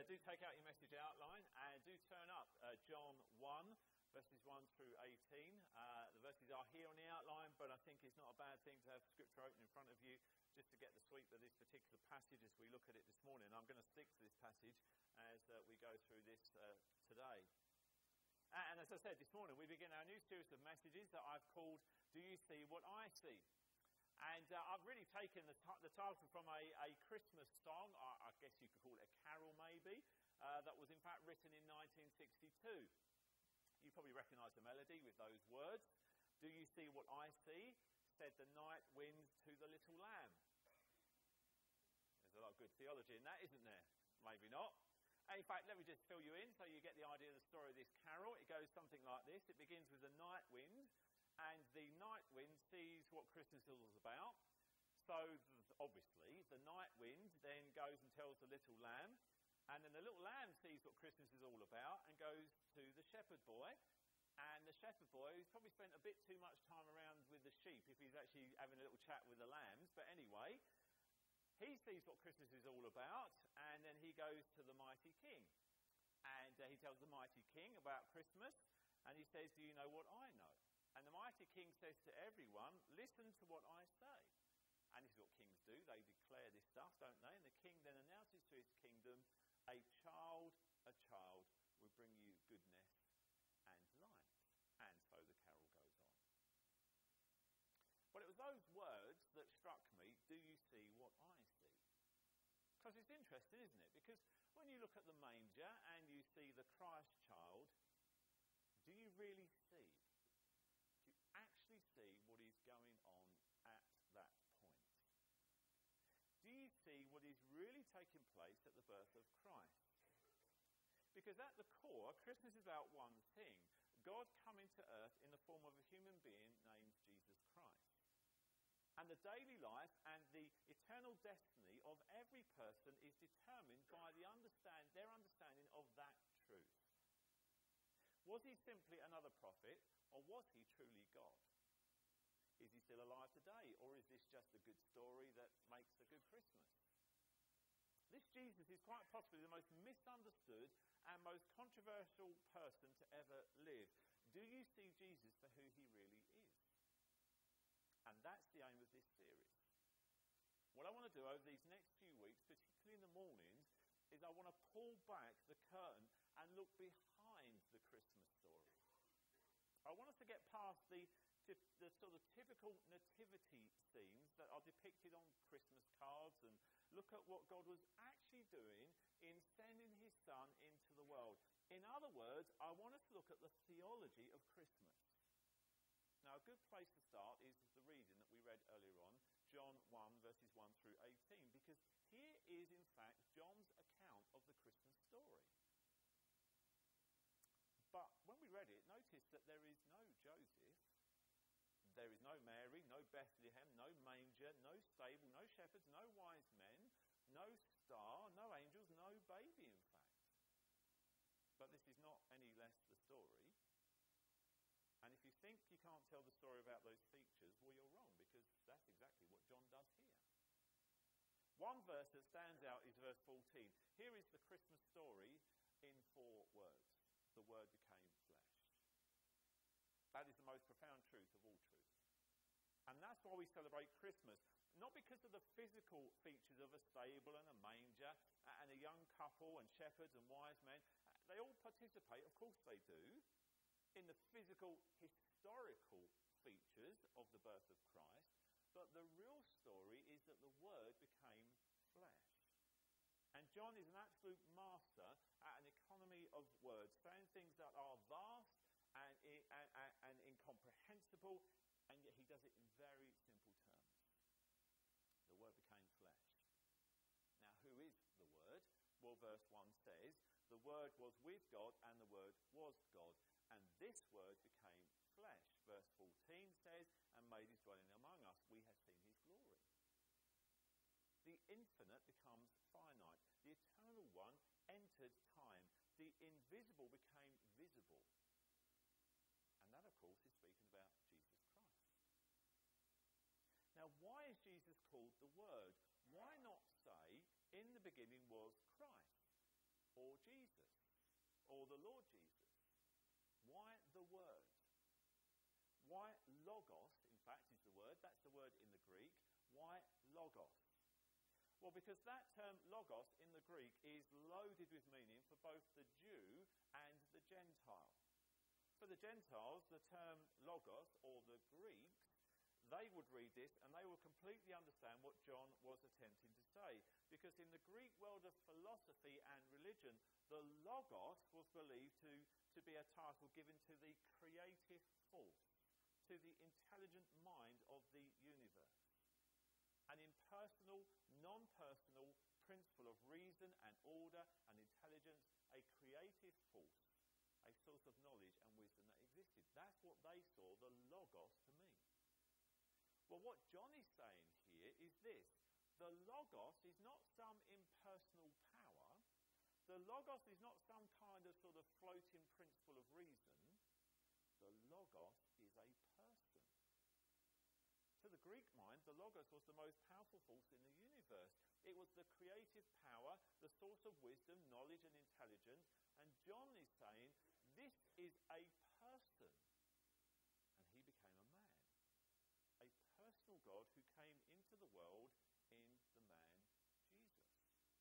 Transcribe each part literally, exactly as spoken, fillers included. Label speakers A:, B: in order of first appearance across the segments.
A: do take out your message outline and do turn up uh, John one, verses one through eighteen. Uh, the verses are here on the outline, but I think it's not a bad thing to have scripture open in front of you just to get the sweep of this particular passage as we look at it this morning. I'm going to stick to this passage as uh, we go through this uh, today. And as I said this morning, we begin our new series of messages that I've called Do You See What I See? And uh, I've really taken the, t- the title from a, a Christmas song, I, I guess you could call it a carol maybe, uh, that was in fact written in nineteen sixty-two. You probably recognise the melody with those words. Do you see what I see? Said the night wind to the little lamb. There's a lot of good theology in that, isn't there? Maybe not. In fact, let me just fill you in so you get the idea of the story of this carol. It goes something like this. It begins with the night wind. And the night wind sees what Christmas is all about. So, obviously, the night wind then goes and tells the little lamb. And then the little lamb sees what Christmas is all about and goes to the shepherd boy. And the shepherd boy, who's probably spent a bit too much time around with the sheep if he's actually having a little chat with the lambs. But anyway, he sees what Christmas is all about. And then he goes to the mighty king. And uh, he tells the mighty king about Christmas. And he says, do you know what I know? And the mighty king says to everyone, listen to what I say. And this is what kings do. They declare this stuff, don't they? And the king then announces to his kingdom, a child, a child will bring you goodness and light. And so the carol goes on. But it was those words that struck me, do you see what I see? Because it's interesting, isn't it? Because when you look at the manger and you see the Christ child, do you really see? Actually see what is going on at that point? Do you see what is really taking place at the birth of Christ? Because at the core, Christmas is about one thing. God coming to earth in the form of a human being named Jesus Christ. And the daily life and the eternal destiny of every person is determined by the understand, their understanding of that truth. Was he simply another prophet, or was he truly God? Is he still alive today, or is this just a good story that makes a good Christmas? This Jesus is quite possibly the most misunderstood and most controversial person to ever live. Do you see Jesus for who he really is? And that's the aim of this series. What I want to do over these next few weeks, particularly in the mornings, is I want to pull back the curtain and look behind the Christmas story. I want us to get past the, the sort of typical nativity scenes that are depicted on Christmas cards and look at what God was actually doing in sending his son into the world. In other words, I want us to look at the theology of Christmas. Now, a good place to start is the reading that we read earlier on, John one, verses one through eighteen, because here is, in fact, John's account of the Christmas story. But when we read it, notice that there is no Joseph, there is no Mary, no Bethlehem, no manger, no stable, no shepherds, no wise men, no star, no angels, no baby, in fact. But this is not any less the story. And if you think you can't tell the story about those features, well, you're wrong, because that's exactly what John does here. One verse that stands out is verse fourteen. Here is the Christmas story in four words. The Word became flesh. That is the most profound truth of all truth. And that's why we celebrate Christmas. Not because of the physical features of a stable and a manger and a young couple and shepherds and wise men. They all participate, of course they do, in the physical, historical features of the birth of Christ. But the real story is that the Word became flesh. And John is an absolute master at an economy of words, saying things that are vast and, and, and, and incomprehensible, and yet he does it in very simple terms. The Word became flesh. Now, who is the Word? Well, verse one says, the Word was with God, and the Word was God. And this Word became flesh. Verse fourteen says, and made his dwelling among us. We have seen his glory. The infinite becomes finite. The eternal one entered time. The invisible became visible. And that, of course, is speaking about Jesus Christ. Now, why is Jesus called the Word? Why not say, in the beginning was Christ? Or the Lord Jesus. Why the Word? Why logos, in fact, is the word. That's the word in the Greek. Why logos? Well, because that term logos in the Greek is loaded with meaning for both the Jew and the Gentile. For the Gentiles, the term logos, or the Greeks, they would read this and they would completely understand what John was attempting to say. Because in the Greek world of philosophy and religion, the logos was believed to, to be a title given to the creative force, to the intelligent mind of the universe. An impersonal, non-personal principle of reason and order and intelligence, a creative force, a source of knowledge and wisdom that existed. That's what they saw the logos to mean. Well, what John is saying here is this. The logos is not some impersonal power. The logos is not some kind of sort of floating principle of reason. The logos is a person. To the Greek mind, the logos was the most powerful force in the universe. It was the creative power, the source of wisdom, knowledge and intelligence. And John is saying, this is a person. And he became a man. A personal God who came into the world in the man Jesus.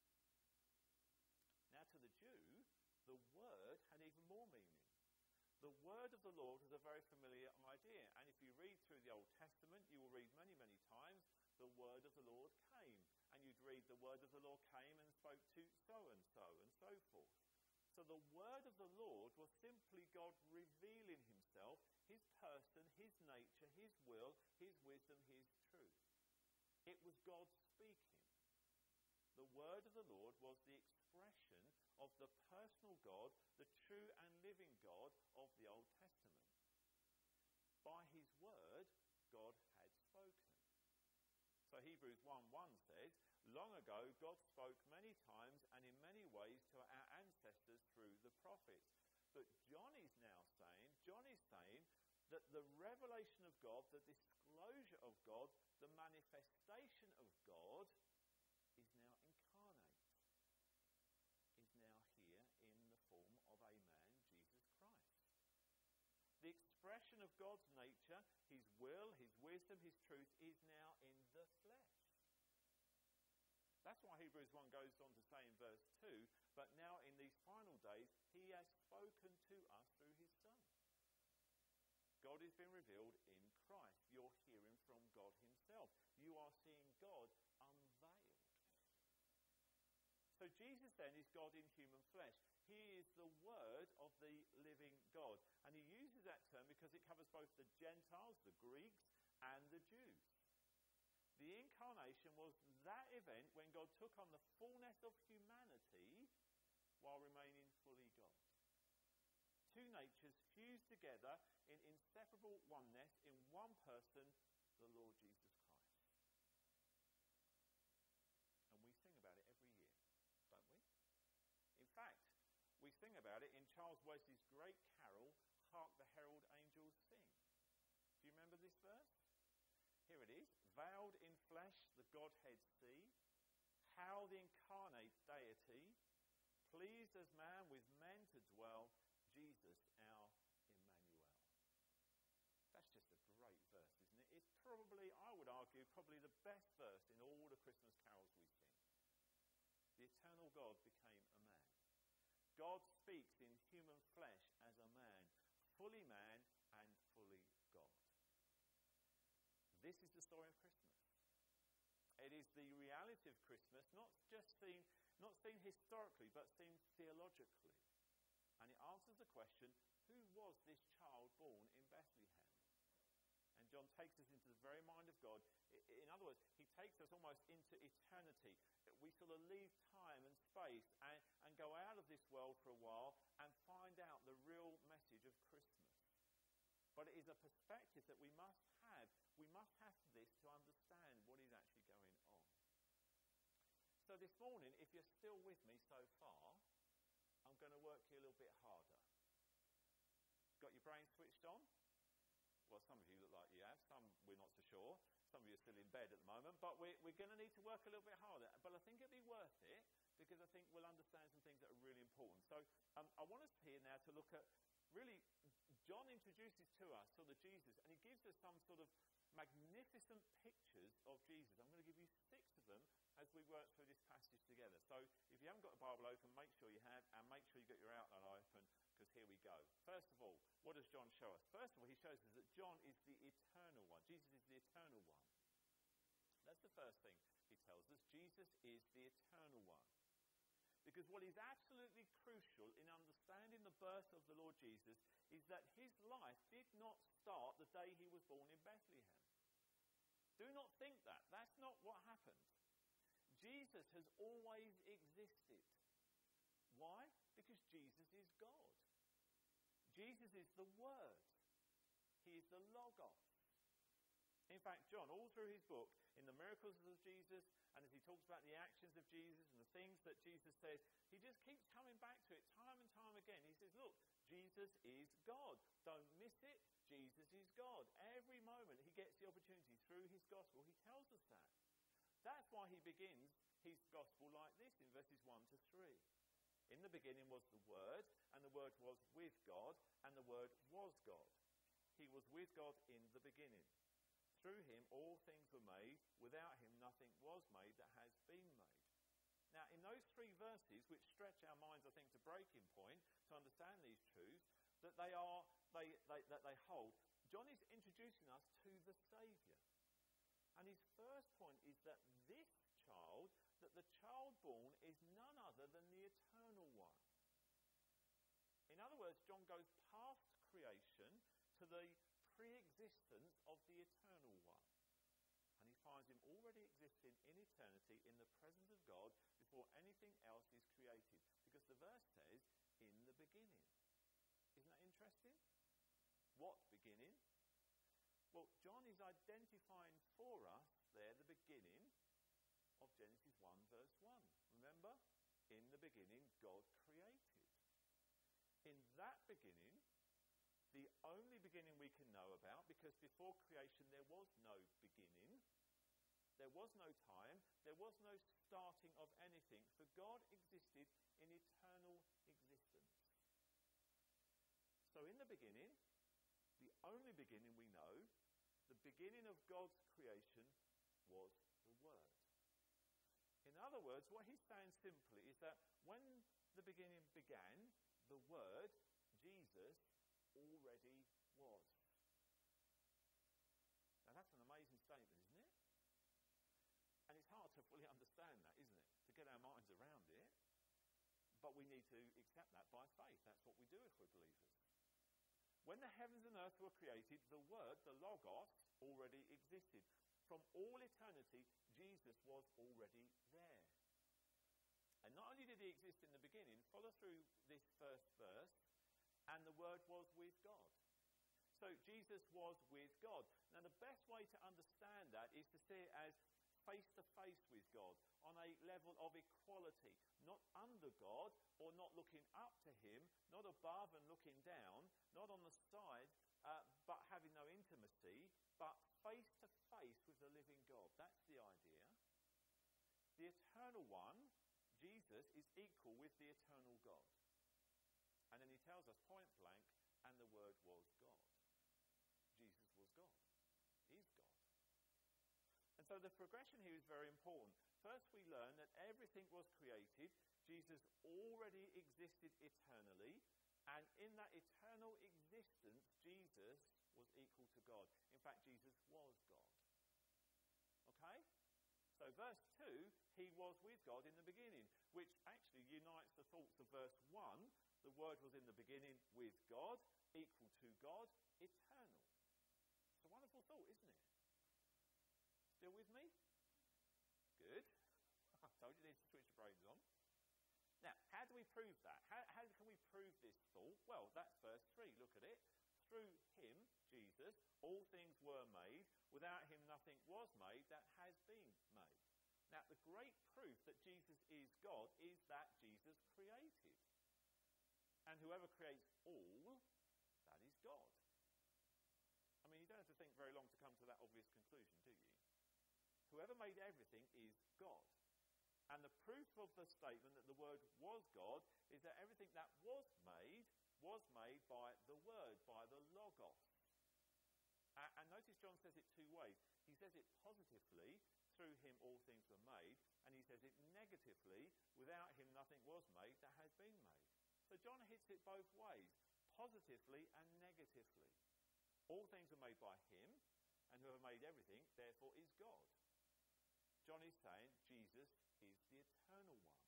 A: Now to the Jew, the word had even more meaning. The word of the Lord was a very familiar idea. And if you read through the Old Testament, you will read many, many times, the word of the Lord came. And you'd read the word of the Lord came and spoke to so-and-so and so forth. So the word of the Lord was simply God revealing himself, his person, his nature, his will, his wisdom, his truth. It was God speaking. The word of the Lord was the expression of the personal God, the true and living God of the Old Testament. By his word, God had spoken. So Hebrews one one says, long ago God spoke many times and in many ways to our ancestors through the prophets. But John is now saying, John is saying that the revelation of God, the disclosure of God, the manifestation of God is now incarnate. Is now here in the form of a man, Jesus Christ. The expression of God's nature, his will, his wisdom, his truth is now in the flesh. That's why Hebrews one goes on to say in verse two, but now in these final days he has spoken to us through his Son. God has been revealed in Christ. You're hearing from God himself. You are seeing God unveiled. So Jesus then is God in human flesh. He is the Word of the living God. And he uses that term because it covers both the Gentiles, the Greeks, and the Jews. The incarnation was that event when God took on the fullness of humanity while remaining fully God. Two natures fused together in inseparable oneness in one person, the Lord Jesus Christ. And we sing about it every year, don't we? In fact, we sing about it in Charles Wesley's great carol, Hark the Herald Angels Sing. Do you remember this verse? Here it is. Veiled in flesh the Godhead see, how the incarnate deity, pleased as man with men to dwell, Jesus our Emmanuel. That's just a great verse, isn't it? It's probably, I would argue, probably the best verse in all the Christmas carols we sing. The eternal God became a man. God speaks in human flesh as a man, fully man and fully God. This is the story of Christmas. It is the reality of Christmas, not just seen, not seen historically, but seen theologically. And it answers the question, who was this child born in Bethlehem? And John takes us into the very mind of God. In other words, he takes us almost into eternity. We sort of leave time and space and, and go out of this world for a while and find out the real message of Christmas. But it is a perspective that we must have. We must have this to understand what is actually going on. So this morning, if you're still with me so far, I'm going to work you a little bit harder. Got your brain switched on? Well, some of you look like you have. Some we're not so sure. Some of you are still in bed at the moment. But we're, we're going to need to work a little bit harder. But I think it'll be worth it because I think we'll understand some things that are really important. So um, I want us to hear uh, to look at, really, John introduces to us sort of Jesus, and he gives us some sort of magnificent pictures of Jesus. I'm going to give you six of them as we work through this passage together. So if you haven't got a Bible open, make sure you have, and make sure you get your outline open, because here we go. First of all, what does John show us? First of all, he shows us that John is the eternal one. Jesus is the eternal one. That's the first thing he tells us. Jesus is the eternal one. Because what is absolutely crucial in understanding the birth of the Lord Jesus is that his life did not start the day he was born in Bethlehem. Do not think that. That's not what happened. Jesus has always existed. Why? Because Jesus is God. Jesus is the Word. He is the Logos. In fact, John, all through his book, in the miracles of Jesus, and as he talks about the actions of Jesus and the things that Jesus says, he just keeps coming back to it time and time again. He says, look, Jesus is God. Don't miss it. Jesus is God. Every moment he gets the opportunity through his gospel, he tells us that. That's why he begins his gospel like this in verses one to three. In the beginning was the Word, and the Word was with God, and the Word was God. He was with God in the beginning. Through him all things were made. Without him nothing was made that has been made. Now, in those three verses, which stretch our minds, I think, to breaking point, to understand these truths, that they are, they, they, that they hold, John is introducing us to the Saviour. And his first point is that this child, that the child born is none other than the eternal one. In other words, John goes past creation to the pre-existence of the eternal one. And he finds him already existing in eternity in the presence of God before anything else is created. Because the verse says, in the beginning. Isn't that interesting? What beginning? Well, John is identifying for us there the beginning of Genesis one verse one. Remember? In the beginning, God created. In that beginning, the only beginning we can know about, because before creation there was no beginning, there was no time, there was no starting of anything, for God existed in eternal existence. So in the beginning, the only beginning we know, the beginning of God's creation was the Word. In other words, what he's saying simply is that when the beginning began, the Word, Jesus, already was. Now that's an amazing statement, isn't it? And it's hard to fully understand that, isn't it? To get our minds around it. But we need to accept that by faith. That's what we do if we're believers. When the heavens and earth were created, the Word, the Logos, already existed. From all eternity, Jesus was already there. And not only did he exist in the beginning, follow through this first verse, and the Word was with God. So Jesus was with God. Now the best way to understand that is to see it as face to face with God, on a level of equality, not under God or not looking up to him, not above and looking down, not on the side uh, but having no intimacy, but face to face with the living God. That's the idea. The eternal one, Jesus, is equal with the eternal God. And then he tells us point blank, and the Word was God. Jesus was God. Is God. And so the progression here is very important. First we learn that everything was created. Jesus already existed eternally. And in that eternal existence, Jesus was equal to God. In fact, Jesus was God. Okay? So verse two, he was with God in the beginning, which actually unites the thoughts of verse one. The Word was in the beginning with God, equal to God, eternal. It's a wonderful thought, isn't it? Still with me? Good. I told you need to switch your brains on. Now, how do we prove that? How, how can we prove this thought? Well, that's verse three. Look at it. Through him, Jesus, all things were made. Without him, nothing was made that has been made. Now, the great proof that Jesus is God is that Jesus created. And whoever creates all, that is God. I mean, you don't have to think very long to come to that obvious conclusion, do you? Whoever made everything is God. And the proof of the statement that the Word was God is that everything that was made was made by the Word, by the Logos. Uh, and notice John says it two ways. He says it positively, through him all things were made, and he says it negatively, without him nothing was made that has been made. So John hits it both ways, positively and negatively. All things were made by him, and whoever made everything, therefore, is God. John is saying Jesus is the eternal one.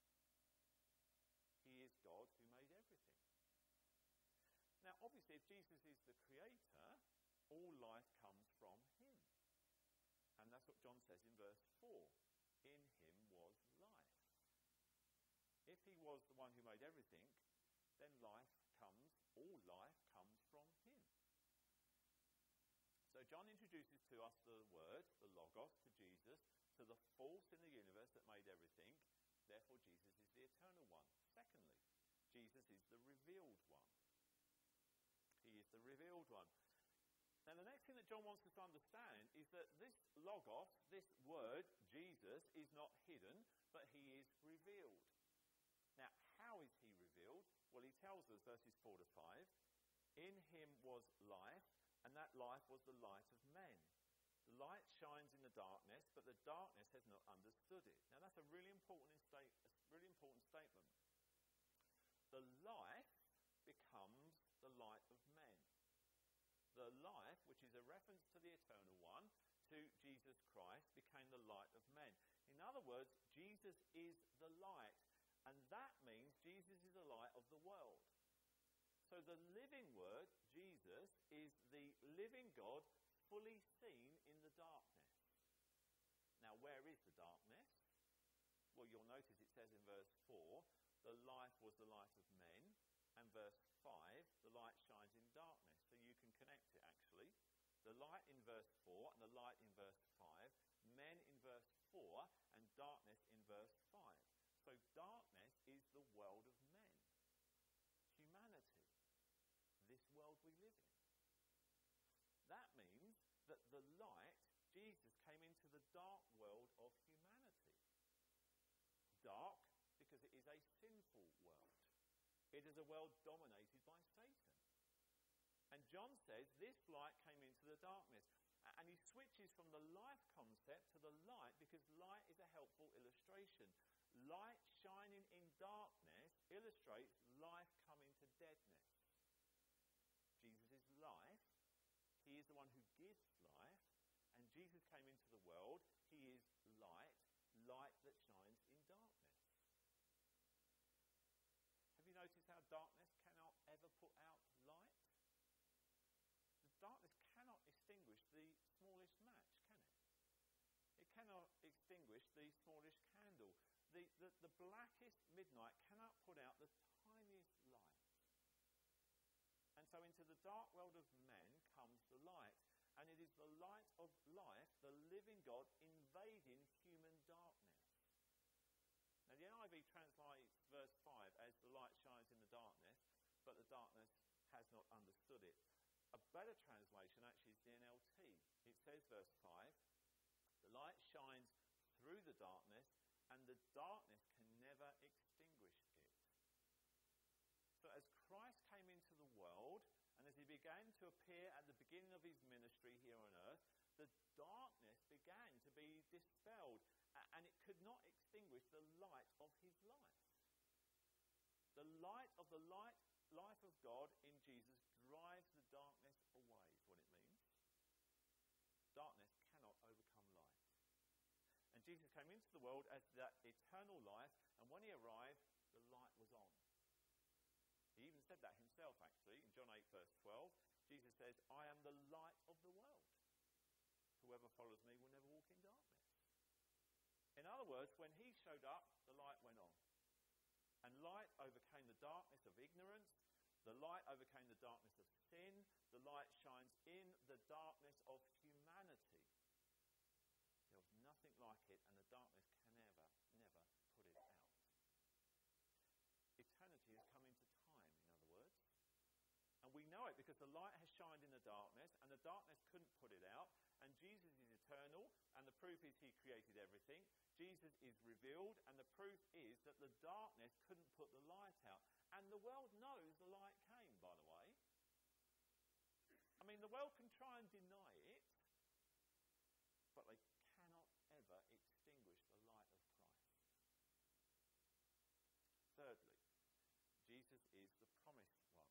A: He is God who made everything. Now, obviously, if Jesus is the creator, all life comes from him. And that's what John says in verse four. In him was life. If he was the one who made everything, then life comes, all life comes from him. So John introduces to us the Word, the Logos, to Jesus, to the force in the universe that made everything. Therefore, Jesus is the eternal one. Secondly, Jesus is the revealed one. He is the revealed one. Now, the next thing that John wants us to understand is that this Logos, this Word, Jesus, is not hidden, but he is revealed. Now, how is he revealed? Well, he tells us, verses four to five, in him was life, and that life was the light of men. The light shines in the darkness, but the darkness has not understood it. Now, that's a really important, state, a really important statement. The life becomes the light of men. The life, which is a reference to the eternal one, to Jesus Christ, became the light of men. In other words, Jesus is the light, and that means Jesus is the light of the world. So the living Word, Jesus, is the living God fully seen in the darkness. Now, where is the darkness? Well, you'll notice it says in verse four, the life was the light of men, and verse five, the light shines in darkness. So you can connect it, actually. The light in verse four and the light in verse five, men in verse four and darkness in verse five. So darkness is the world of men, humanity, this world we live in. That means that the light, Jesus, came into the dark world of humanity. Dark because it is a sinful world. It is a world dominated by Satan. And John says this light came into the darkness. And he switches from the life concept to the light because light is a helpful illustration. Light shining in darkness illustrates life coming to deadness. Jesus is life. He is the one who gives life. And Jesus came into the world. He is light, light that shines in darkness. Have you noticed how darkness cannot ever put out light? The darkness cannot extinguish the smallest match, can it? It cannot extinguish the smallest candle. The, the, the blackest midnight cannot put out the tiniest light. And so into the dark world of men comes the light. And it is the light of life, the living God, invading human darkness. Now the N I V translates verse five as the light shines in the darkness, but the darkness has not understood it. A better translation actually is the N L T. It says, verse five, the light shines through the darkness, and the darkness can never extinguish it. So as Christ came into the world, and as he began to appear at the beginning of his ministry here on earth, the darkness began to be dispelled, and it could not extinguish the light of his life. The light of the light, life of God in Jesus drives the darkness away, is what it means. Darkness cannot overcome light. And Jesus came into the world as that eternal life, and when he arrived, the light was on. He even said that himself, actually, in John eight, verse twelve. Jesus says, I am the light of the world. Whoever follows me will never walk in darkness. In other words, when he showed up, the light went on. And light overcame the darkness of ignorance. The light overcame the darkness of sin. The light shines in the darkness of humanity. There was nothing like it, and the darkness can never, never put it out. Eternity has come into time, in other words. And we know it because the light has shined in the darkness, and the darkness couldn't put it out. And Jesus is eternal, and the proof is he created everything. Jesus is revealed, and the proof is that the darkness couldn't put the light out. And the world knows the light came. mean, the world can try and deny it, but they cannot ever extinguish the light of Christ. Thirdly, Jesus is the promised one.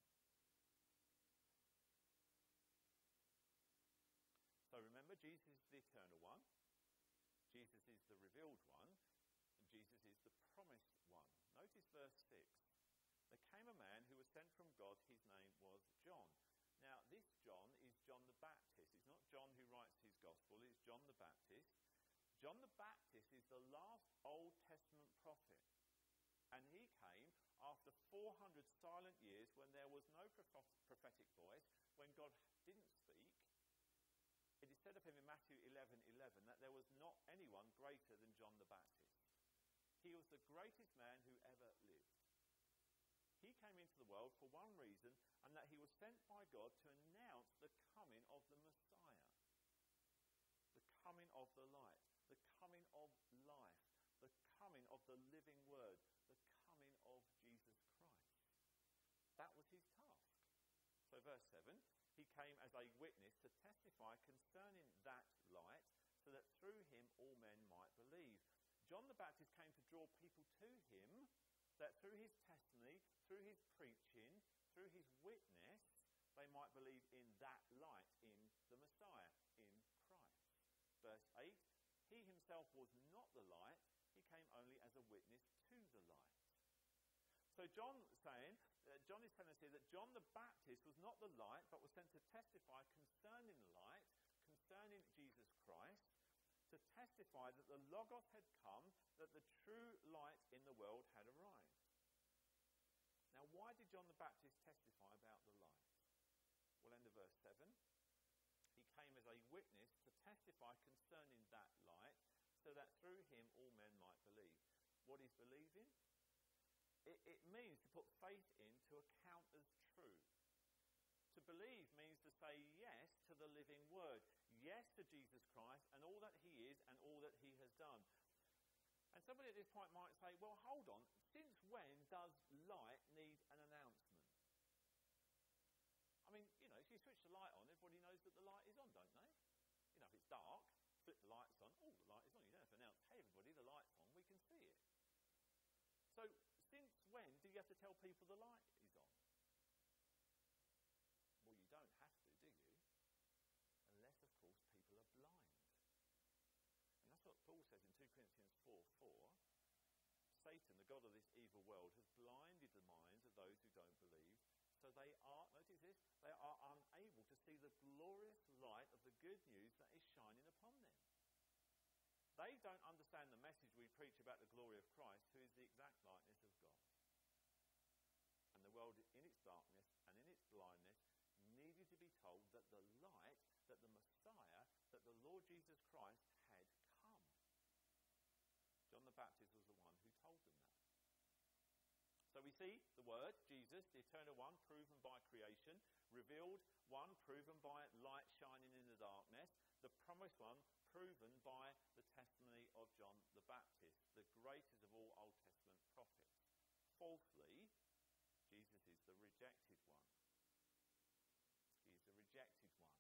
A: So remember, Jesus is the eternal one, Jesus is the revealed one, and Jesus is the promised one. Notice verse six. There came a man who was sent from God, his name was John. Now, this John is John the Baptist. It's not John who writes his gospel, it's John the Baptist. John the Baptist is the last Old Testament prophet. And he came after four hundred silent years when there was no prophetic voice, when God didn't speak. It is said of him in Matthew eleven eleven that there was not anyone greater than John the Baptist. He was the greatest man who ever lived. He came into the world for one reason, and that he was sent by God to announce the coming of the Messiah, the coming of the light, the coming of life, the coming of the living word, the coming of Jesus Christ. That was his task. So verse seven, he came as a witness to testify concerning that light, so that through him all men might believe. John the Baptist came to draw people to him, that through his testimony, through his preaching, through his witness, they might believe in that light, in the Messiah, in Christ. Verse eight, he himself was not the light, he came only as a witness to the light. So John saying, uh, John is telling us here that John the Baptist was not the light, but was sent to testify concerning the light, concerning Jesus Christ, to testify that the Logos had come, that the true light in the world had arrived. Now, why did John the Baptist testify about the light? Well, end of verse seven. He came as a witness to testify concerning that light, so that through him all men might believe. What is believing? It, it means to put faith in, to account as true. To believe means to say yes to the living word, yes to Jesus Christ and all that he is and all that he has done. And somebody at this point might say, well, hold on, since when does light need an announcement? I mean, you know, if you switch the light on, everybody knows that the light is on, don't they? You know, if it's dark, flip the lights on, oh, the light is on. You don't have to announce, hey, everybody, the light's on, we can see it. So, since when do you have to tell people the light is on? Well, you don't have to, do you? Unless, of course, people are blind. And that's what Paul says in two Corinthians four four. Satan, the god of this evil world, has blinded the minds of those who don't believe, so they are, notice this, they are unable to see the glorious light of the good news that is shining upon them. They don't understand the message we preach about the glory of Christ, who is the exact likeness of God. And the world in its darkness and in its blindness needed to be told that the light, that the Messiah, that the Lord Jesus Christ had come. John the Baptist was the one who told them that. So we see the word, Jesus, the eternal one, proven by creation, revealed one, proven by light shining in the darkness, the promised one, proven by the testimony of John the Baptist, the greatest of all Old Testament prophets. Fourthly, Jesus is the rejected one. He is the rejected one.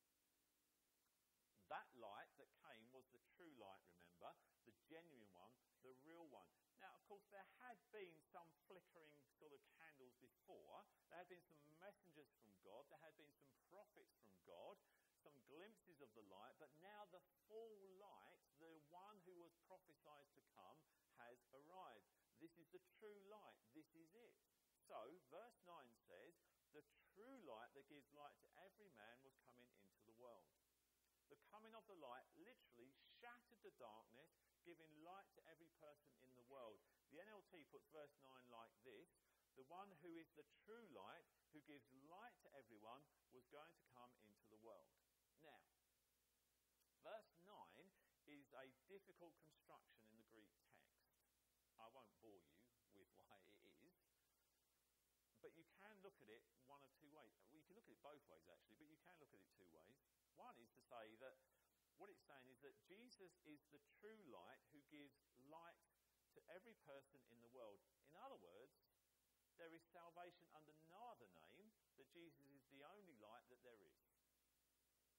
A: That light that came was the true light, remember, the genuine one, the real one. Now, of course, there had been some flickering sort of candles before. There had been some messengers from God. There had been some prophets from God, some glimpses of the light. But now the full light, the one who was prophesied to come, has arrived. This is the true light. This is it. So, verse nine says, the true light that gives light to every man was coming into the world. The coming of the light literally shattered the darkness, giving light to every person in the world. The N L T puts verse nine like this: the one who is the true light, who gives light to everyone, was going to come into the world. Now, verse nine is a difficult construction in the Greek text. I won't bore you with why it is, but you can look at it one of two ways. Well, you can look at it both ways, actually, but you can look at it two ways. One is to say that what it's saying is that Jesus is the true light who gives light to every person in the world. In other words, there is salvation under no other name, that Jesus is the only light that there is.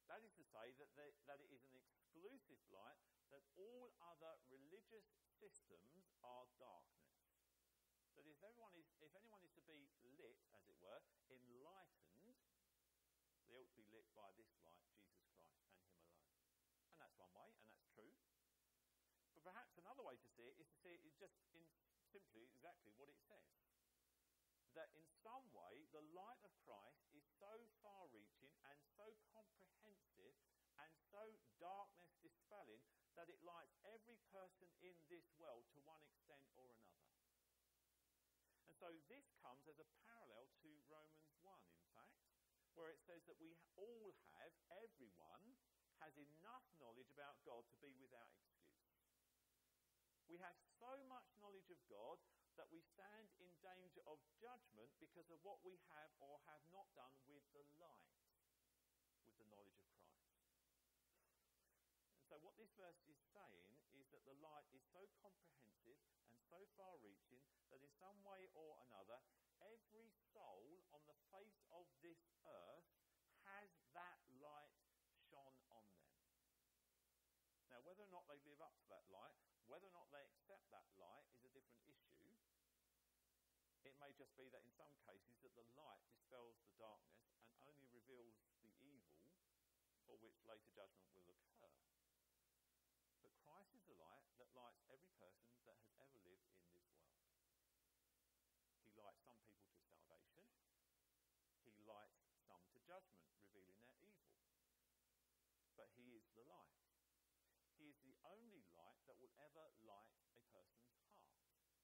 A: That is to say that, there, that it is an exclusive light, that all other religious systems are darkness. That if everyone is, if anyone is to be lit, as it were, enlightened, they ought to be lit by this light, Jesus Christ, and him alone. And that's one way, and that's true. But perhaps another way to see it is to see it just in simply exactly what it says. That in some way, the light of Christ is so far-reaching and so comprehensive and so darkness dispelling that it lights every person in this world to one extent or another. And so this comes as a parallel to Romans one, in fact, where it says that we all have, everyone, has enough knowledge about God to be without excuse. We have so much knowledge of God that we stand in danger of judgment because of what we have or have not done with the light, with the knowledge of Christ. And so what this verse is saying is that the light is so comprehensive and so far-reaching that in some way or another, every soul on the face of this earth has that light shone on them. Now, whether or not they live up to that light, whether or not they accept that light is a different issue. It may just be that in some cases that the light dispels the darkness and only reveals the evil for which later judgment will occur. But Christ is the light that lights every person that has ever lived in this world. He lights some people to salvation. He lights some to judgment, revealing their evil. But he is the light. He is the only light that will ever light a person's heart.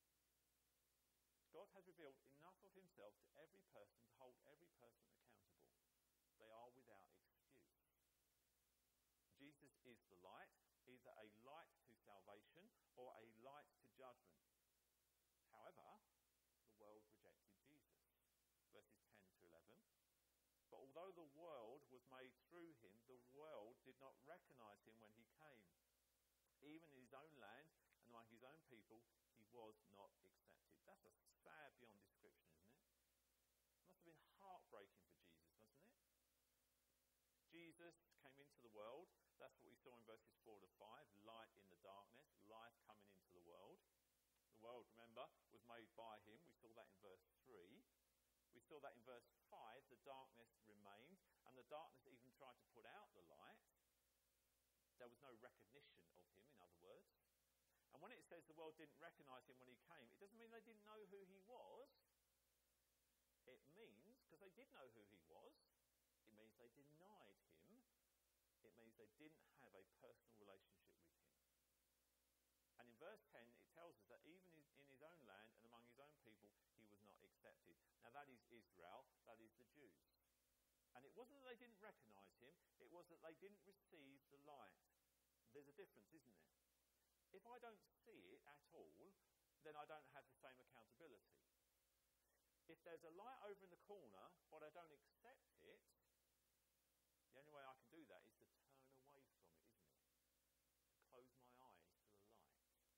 A: God has revealed enough of himself to every person to hold every person accountable. They are without excuse. Jesus is the light, either a light to salvation or a light to judgment. However, the world rejected Jesus. Verses ten to eleven. But although the world was made through him, the world did not recognize him when he came. Even in his own land and among his own people, he was not accepted. That's a sad beyond description, isn't it? It must have been heartbreaking for Jesus, wasn't it? Jesus came into the world. That's what we saw in verses four to five. Light in the darkness, life coming into the world. The world, remember, was made by him. We saw that in verse three. We saw that in verse five, the darkness remained, and the darkness even tried to put out the light. There was no recognition of him, in other words. And when it says the world didn't recognise him when he came, it doesn't mean they didn't know who he was. It means, because they did know who he was, it means they denied him. It means they didn't have a personal relationship with him. And in verse ten, it tells us that even in his own land and among his own people, he was not accepted. Now that is Israel, that is the Jews. And it wasn't that they didn't recognise him, it was that they didn't receive the light. There's a difference, isn't there? If I don't see it at all, then I don't have the same accountability. If there's a light over in the corner, but I don't accept it, the only way I can do that is to turn away from it, isn't it? To close my eyes to the light.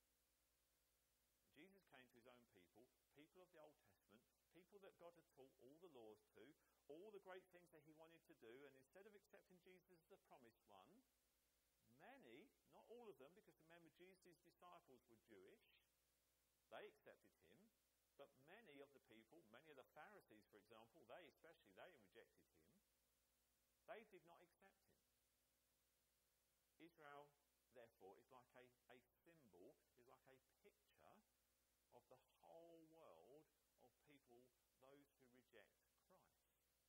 A: Jesus came to his own people, people of the Old Testament, people that God had taught all the laws to, all the great things that he wanted to do, and instead of accepting Jesus as the promised one, many, not all of them, because remember Jesus' disciples were Jewish, they accepted him, but many of the people, many of the Pharisees, for example, they especially, they rejected him. They did not accept him. Israel, therefore, is like a, a symbol, is like a picture of the whole world of people, those who reject Christ.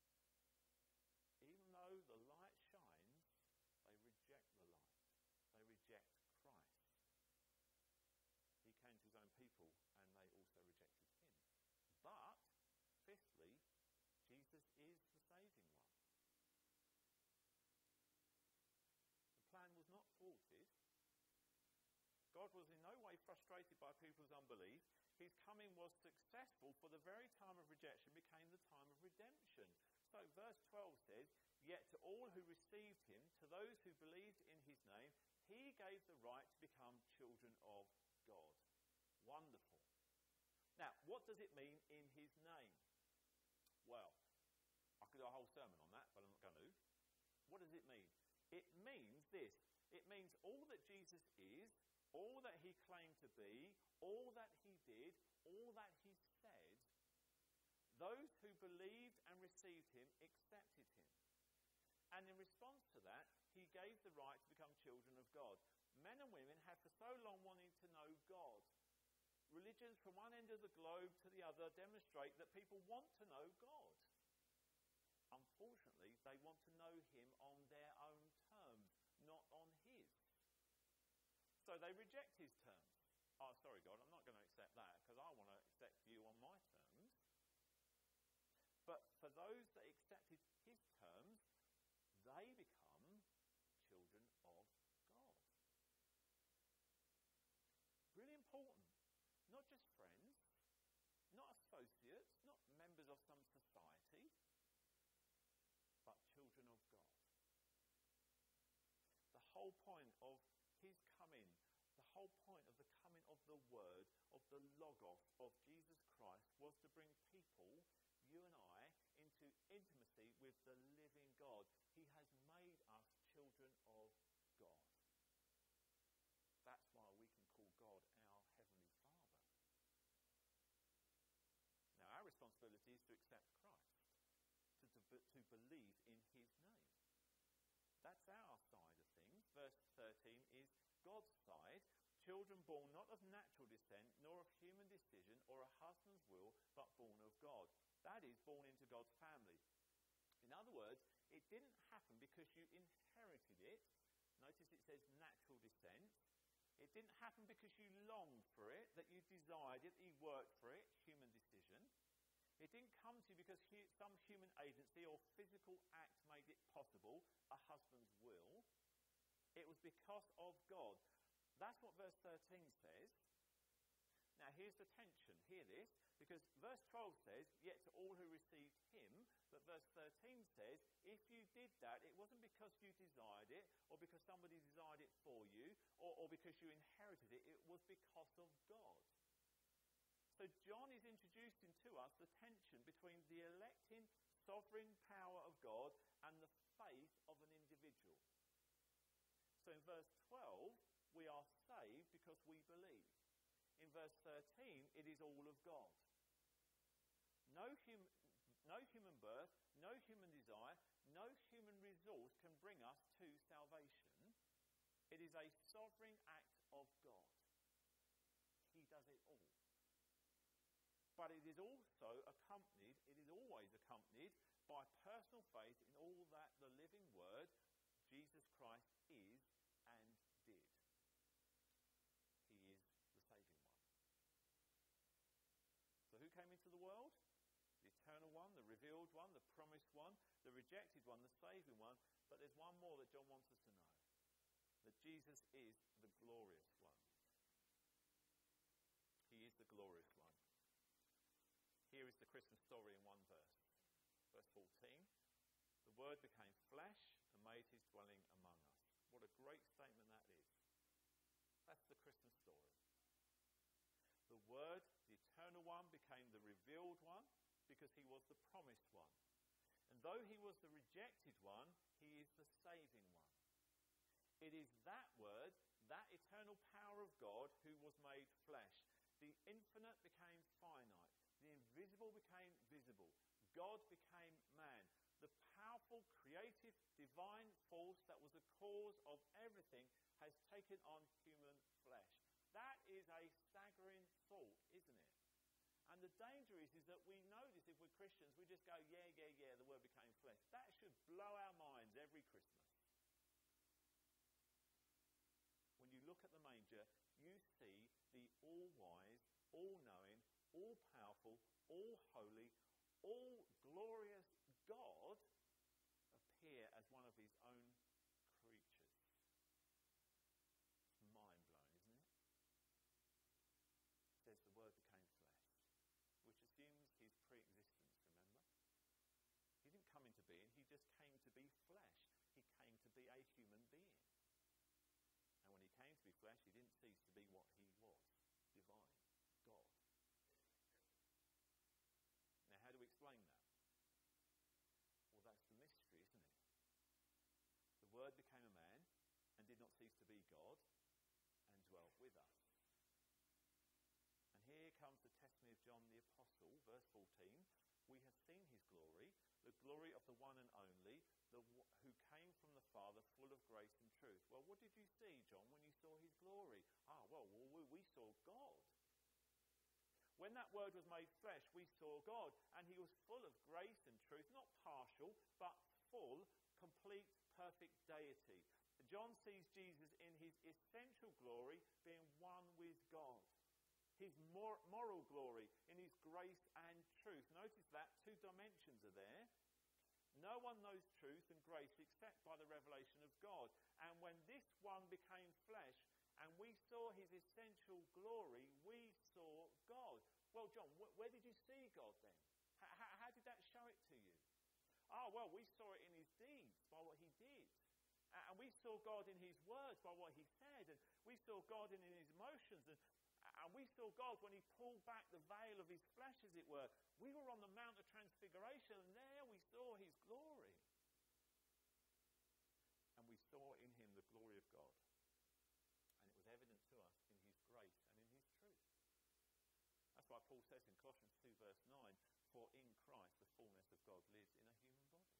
A: Even though the light shines, they reject the light. They reject Christ. He came to his own people and they also rejected him. But, fifthly, Jesus is the saving one. The plan was not thwarted. God was in no way frustrated by people's unbelief. His coming was successful, for the very time of rejection became the time of redemption. So verse twelve says, "Yet to all who received him, to those who believed in his name, he gave the right to become children of God." Wonderful. Now, what does it mean in his name? Well, I could do a whole sermon on that, but I'm not going to. What does it mean? It means this. It means all that Jesus is, all that he claimed to be, all that he did, all that he said, those who believed and received him accepted him. And in response to that, he gave the right to become children of God. Men and women have for so long wanted to know God. Religions from one end of the globe to the other demonstrate that people want to know God. Unfortunately, they want to know him on their own terms, not on his. So they reject his terms. Oh, sorry, God, I'm not going to accept that because I want to accept you on my terms. But for those that accepted his terms, they become children of God. Really important. Not just friends, not associates, not members of some society, but children of God. The whole point of his coming, the whole point of the coming of the Word, of the Logos, of Jesus Christ, was to bring people, you and I, into intimacy with the living God. He has made us children of God. That's why we can call God our Heavenly Father. Now, our responsibility is to accept Christ, to, to, to believe in his name. That's our side of things. Verse thirteen is God's side. Children born not of natural descent, nor of human decision or a husband's will, but born of God. That is, born into God's family. In other words, it didn't happen because you inherited it. Notice it says natural descent. It didn't happen because you longed for it, that you desired it, that you worked for it, human decision. It didn't come to you because hu- some human agency or physical act made it possible, a husband's will. It was because of God. That's what verse thirteen says. Now here's the tension. Hear this. Because verse twelve says, yet to all who received him. But verse thirteen says, if you did that, it wasn't because you desired it, or because somebody desired it for you, or, or because you inherited it. It was because of God. So John is introducing to us the tension between the electing sovereign power of God and the faith of an individual. So in verse twelve, we are saved because we believe. In verse thirteen, it is all of God. No, hum, no human birth, no human desire, no human resource can bring us to salvation. It is a sovereign act of God. He does it all. But it is also accompanied, it is always accompanied by personal faith in all that the living Word, Jesus Christ, is and did. He is the saving one. So who came into the world? The eternal one, the revealed one, the promised one, the rejected one, the saving one. But there's one more that John wants us to know. That Jesus is the glorious one. He is the glorious one. Here is the Christmas story in one verse. Verse fourteen. The Word became flesh and made his dwelling among us. What a great statement that is. That's the Christmas story. The Word, the eternal one, became the revealed one because he was the promised one. And though he was the rejected one, he is the saving one. It is that Word, that eternal power of God, who was made flesh. The infinite became finite. The invisible became visible. God became man. The powerful, creative, divine force that was the cause of everything has taken on human flesh. That is a staggering thought, isn't it? And the danger is, is that we know this if we're Christians. We just go, yeah, yeah, yeah, the Word became flesh. That should blow our minds every Christmas. When you look at the manger, you see the all-wise, all-knowing, all-powerful, all-holy, all-glorious God appear as one of his own creatures. It's mind-blowing, isn't it? It says the Word became flesh, which assumes his pre-existence, remember? He didn't come into being, he just came to be flesh. He came to be a human being. And when he came to be flesh, he didn't cease to be what he was, divine, God. Now, how do we explain that? Well, that's the mystery, isn't it? The Word became a ceased to be God and dwelt with us. And here comes the testimony of John the Apostle, verse fourteen. We have seen his glory, the glory of the one and only, the, who came from the Father, full of grace and truth. Well, what did you see, John, when you saw his glory? Ah, well, we, we saw God. When that word was made flesh, we saw God, and he was full of grace and truth, not partial, but full, complete, perfect deity. John sees Jesus in his essential glory being one with God. His mor- moral glory in his grace and truth. Notice that two dimensions are there. No one knows truth and grace except by the revelation of God. And when this one became flesh and we saw his essential glory, we saw God. Well, John, wh- where did you see God then? H- h- how did that show it to you? Ah, well, we saw it in his deeds, by what he did. A- and we saw God in his words, by what he said. And we saw God in his emotions. And And we saw God when he pulled back the veil of his flesh, as it were. We were on the Mount of Transfiguration, and there we saw his glory. And we saw in him the glory of God. And it was evident to us in his grace and in his truth. That's why Paul says in Colossians two, verse nine, for in Christ the fullness of God lives in a human body.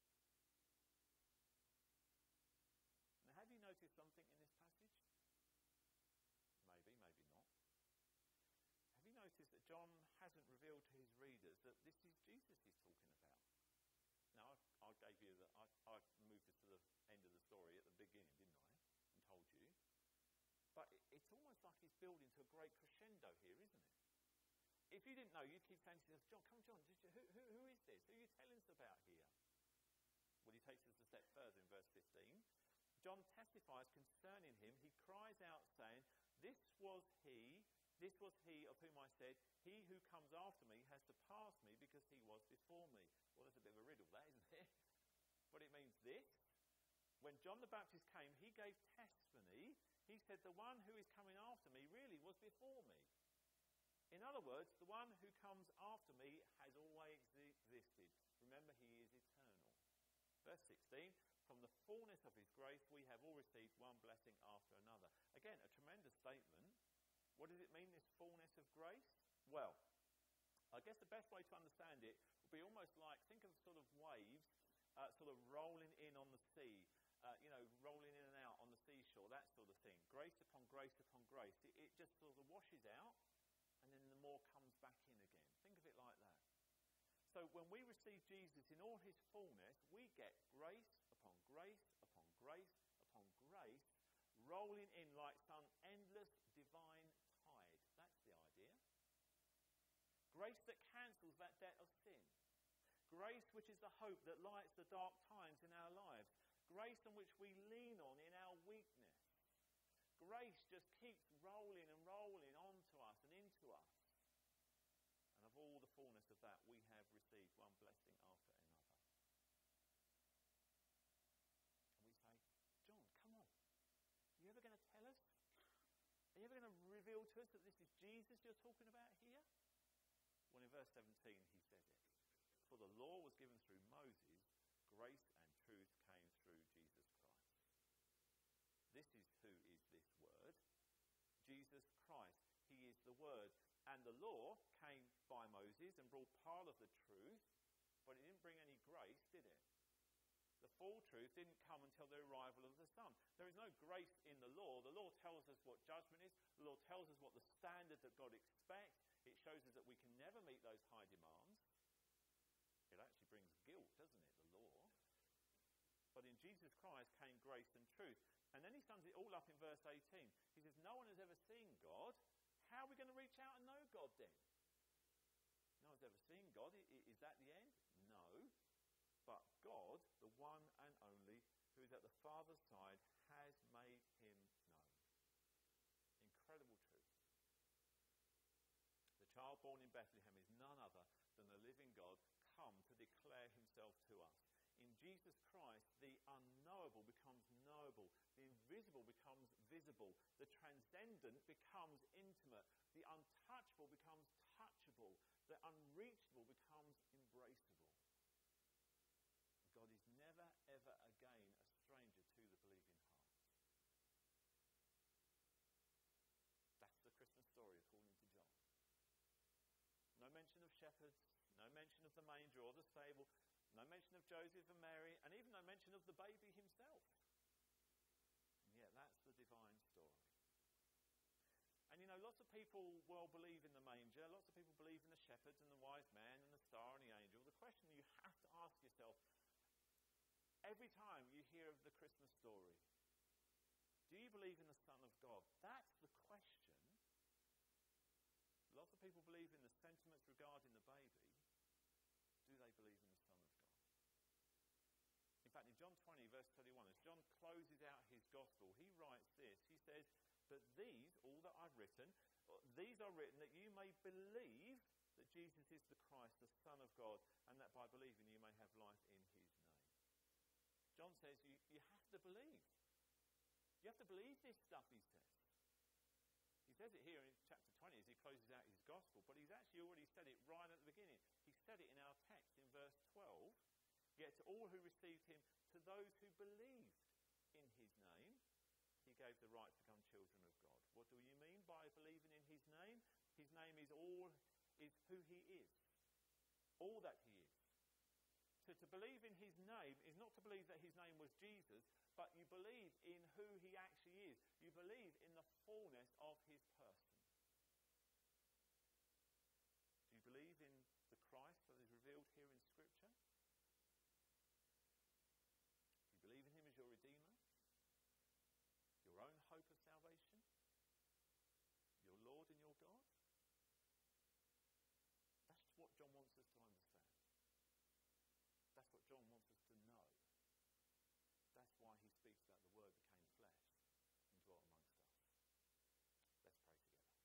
A: Now, have you noticed something in this passage? Maybe, maybe not. Have you noticed that John hasn't revealed to his readers that this is Jesus he's talking about? Now, I, I gave you the, I, I moved it to the end of the story at the beginning, didn't I? And told you. But it, it's almost like he's building to a great crescendo here, isn't it? If you didn't know, you'd keep saying to yourself, John, come John, just, who, who, who is this? Who are you telling us about here? Well, he takes us a step further in verse fifteen. John testifies concerning him. He cries out saying, This was he, this was he of whom I said, he who comes after me has surpassed me because he was before me. Well, that's a bit of a riddle, that, isn't it? But it means this. When John the Baptist came, he gave testimony. He said, the one who is coming after me really was before me. In other words, the one who comes after me has always existed. Remember, he is eternal. Verse sixteen, from the fullness of his grace we have all received one blessing after another. Again, a tremendous statement. What does it mean, this fullness of grace? Well, I guess the best way to understand it would be almost like, think of sort of waves uh, sort of rolling in on the sea, uh, you know, rolling in and out on the seashore, that sort of thing. Grace upon grace upon grace. It, it just sort of washes out, and then the more comes back in again. Think of it like that. So when we receive Jesus in all his fullness, we get grace upon grace upon grace upon grace, rolling in like some endless divine tide. That's the idea. Grace that cancels that debt of sin. Grace which is the hope that lights the dark times in our lives. Grace on which we lean on in our weakness. Grace just keeps rolling and rolling onto us and into us. And of all the fullness of that, we have received one blessing after another. And we say, John, come on. Are you ever going to tell us? Are you ever going to reveal to us that this is Jesus you're talking about here? Well, in verse seventeen, he says it. For the law was given through Moses, grace and truth came through Jesus Christ. This is who is this word. Jesus Christ. He is the word. And the law came by Moses and brought part of the truth, but it didn't bring any grace, did it? The full truth didn't come until the arrival of the Son. There is no grace in the law. The law tells us what judgment is. The law tells us what the standard that God expects. It shows us that we can never meet those high demands. It actually brings guilt, doesn't it, the law? But in Jesus Christ came grace and truth. And then he sums it all up in verse eighteen. He says, no one has ever seen God. How are we going to reach out and know God then? No one's ever seen God. Is that the end? No. But God, the one and only, who is at the Father's side, has made him known. Incredible truth. The child born in Bethlehem is none other than the living God come to declare himself to us. In Jesus Christ, the unknowable becomes knowable. The invisible becomes visible. The transcendent becomes intimate. The untouchable becomes touchable. The unreachable becomes embraceable. God is never, ever again a stranger to the believing heart. story according to John. No mention of shepherds, no mention of the manger or the stable, no mention of Joseph and Mary, and even no mention of the baby himself. And yet that's the divine story. And you know, lots of people well believe in the manger, lots of people believe in the shepherds and the wise man and the star and the angel. The question you have to ask yourself every time you hear of the Christmas story, do you believe in the Son of God? That's the question. Lots of people believe in the sentiments regarding the baby. Do they believe in the Son of God? In fact, in John twenty, verse thirty-one, as John closes out his gospel, he writes this. He says, "But these, all that I've written, these are written that you may believe that Jesus is the Christ, the Son of God, and that by believing you may have life in his name." John says you, you have to believe. You have to believe this stuff, he says. He says it here in chapter twenty as he closes out his gospel, but he's actually already said it right at the beginning. He said it in our text in verse twelve. "Yet to all who received him, to those who believed in his name, he gave the right to become children of God." What do you mean by believing in his name? His name is all, is who he is. All that he is. So to believe in his name is not to believe that his name was Jesus, but you believe in who he actually is. You believe in the fullness of his person. Do you believe in the Christ that is revealed here in Scripture? Do you believe in him as your Redeemer? Your own hope of salvation? Your Lord and your God? That's what John wants us to understand. That's what John wants us to know. That's why he speaks about the Word became flesh and dwelt amongst us. Let's pray together.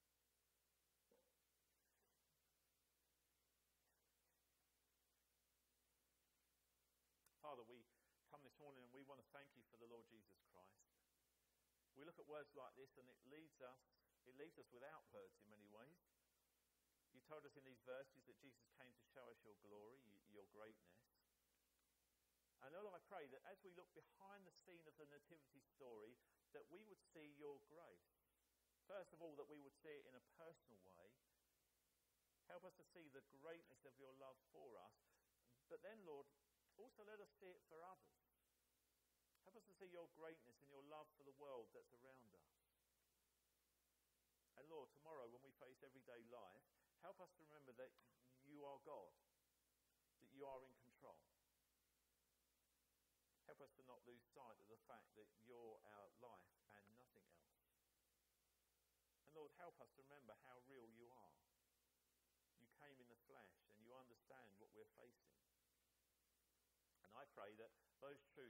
A: Father, we come this morning and we want to thank you for the Lord Jesus Christ. We look at words like this and it leaves us, it leaves us without words in many ways. You told us in these verses that Jesus came to show us your glory, your greatness. And Lord, I pray that as we look behind the scene of the nativity story, that we would see your grace. First of all, that we would see it in a personal way. Help us to see the greatness of your love for us. But then, Lord, also let us see it for others. Help us to see your greatness and your love for the world that's around us. And Lord, tomorrow when we face everyday life, help us to remember that you are God, that you are in control. Help us to not lose sight of the fact that you're our life and nothing else. And Lord, help us to remember how real you are. You came in the flesh and you understand what we're facing. And I pray that those truths